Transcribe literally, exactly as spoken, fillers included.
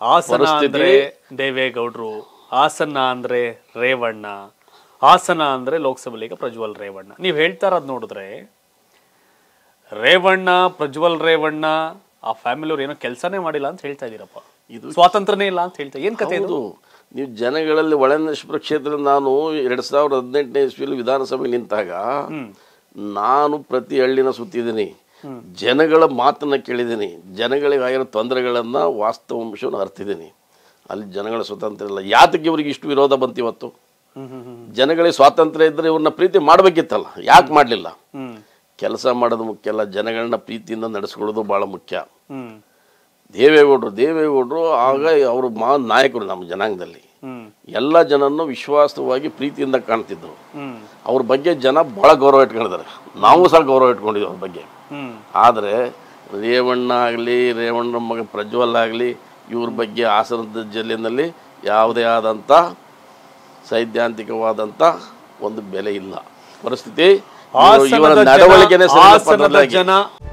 ಹಾಸನ ಅಂದ್ರೆ ದೇವೇಗೌಡರು, ಹಾಸನ ಅಂದ್ರೆ ರೇವಣ್ಣ, ಹಾಸನ ಅಂದ್ರೆ ಲೋಕಸಭೆ ಈಗ ಪ್ರಜ್ವಲ್ ರೇವಣ್ಣ. ನೀವ್ ಹೇಳ್ತಾ ಇರೋದ್ ನೋಡಿದ್ರೆ ರೇವಣ್ಣ, ಪ್ರಜ್ವಲ್ ರೇವಣ್ಣ ಆ ಫ್ಯಾಮಿಲಿಯವ್ರು ಏನೋ ಕೆಲಸನೇ ಮಾಡಿಲ್ಲ ಅಂತ ಹೇಳ್ತಾ ಇದೀರಪ್ಪ. ಇದು ಸ್ವಾತಂತ್ರ್ಯನೇ ಇಲ್ಲ ಅಂತ ಹೇಳ್ತಾ ಏನ್ ಕತೆ ಇದು? ನೀವು ಜನಗಳಲ್ಲಿ ಒಳನೇಶ್ವರ ಕ್ಷೇತ್ರ, ನಾನು ಎರಡ್ ಸಾವಿರದ ಹದಿನೆಂಟನೇ ಇಸ್ವಿಯಲ್ಲಿ ವಿಧಾನಸಭೆ ನಿಂತಾಗ ನಾನು ಪ್ರತಿ ಹಳ್ಳಿನ ಸುತ್ತಿದ್ದೀನಿ, ಜನಗಳ ಮಾತನ್ನ ಕೇಳಿದ್ದೀನಿ, ಜನಗಳಿಗೆ ಆಗಿರೋ ತೊಂದರೆಗಳನ್ನ ವಾಸ್ತವಾಂಶವನ್ನು ಅರ್ತಿದ್ದೀನಿ. ಅಲ್ಲಿ ಜನಗಳ ಸ್ವತಂತ್ರ ಇಲ್ಲ. ಯಾತಕ್ಕೆ ಇವ್ರಿಗೆ ಇಷ್ಟು ವಿರೋಧ ಬಂತು ಇವತ್ತು? ಜನಗಳಿಗೆ ಸ್ವಾತಂತ್ರ್ಯ ಇದ್ರೆ ಇವ್ರನ್ನ ಪ್ರೀತಿ ಮಾಡ್ಬೇಕಿತ್ತಲ್ಲ, ಯಾಕೆ ಮಾಡ್ಲಿಲ್ಲ? ಕೆಲಸ ಮಾಡೋದು ಮುಖ್ಯ ಅಲ್ಲ, ಜನಗಳನ್ನ ಪ್ರೀತಿಯಿಂದ ನಡೆಸ್ಕೊಳ್ಳೋದು ಬಹಳ ಮುಖ್ಯ. ದೇವೇಗೌಡರು ದೇವೇಗೌಡರು ಆಗ ಅವರು ಮಾ ನಾಯಕರು ನಮ್ಮ ಜನಾಂಗದಲ್ಲಿ. ಎಲ್ಲ ಜನನ್ನು ವಿಶ್ವಾಸವಾಗಿ ಪ್ರೀತಿಯಿಂದ ಕಾಣ್ತಿದ್ರು. ಅವ್ರ ಬಗ್ಗೆ ಜನ ಬಹಳ ಗೌರವ ಇಟ್ಕೊಂಡಿದ್ದಾರೆ, ನಾವು ಸಹ ಗೌರವ ಇಟ್ಕೊಂಡಿದ್ವಿ ಅವ್ರ ಬಗ್ಗೆ. ಆದರೆ ರೇವಣ್ಣ ಆಗಲಿ, ರೇವಣ್ಣ ಮಗ ಪ್ರಜ್ವಲ್ ಆಗಲಿ, ಇವ್ರ ಬಗ್ಗೆ ಹಾಸನದ ಜಿಲ್ಲೆಯಲ್ಲಿ ಯಾವುದೇ ಆದಂಥ ಸೈದ್ಧಾಂತಿಕವಾದಂಥ ಒಂದು ಬೆಲೆ ಇಲ್ಲ. ಪರಿಸ್ಥಿತಿ ಇವರ ನಡವಳಿಕೆನೇ ಜನ